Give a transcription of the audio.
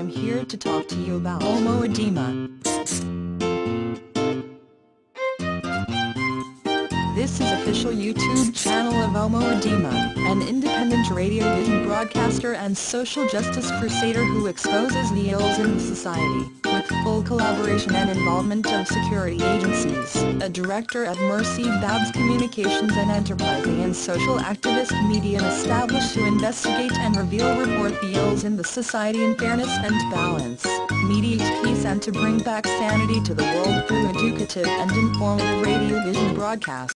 I'm here to talk to you about Omo Edema. This is official YouTube channel of Omo Edema, an independent radio vision broadcaster and social justice crusader who exposes the ills in society, with full collaboration and involvement of security agencies, a director at Mercy Babs Communications, and enterprising and social activist media established to investigate and report the ills in the society in fairness and balance, mediate peace and to bring back sanity to the world through educative and informative radio vision broadcasts.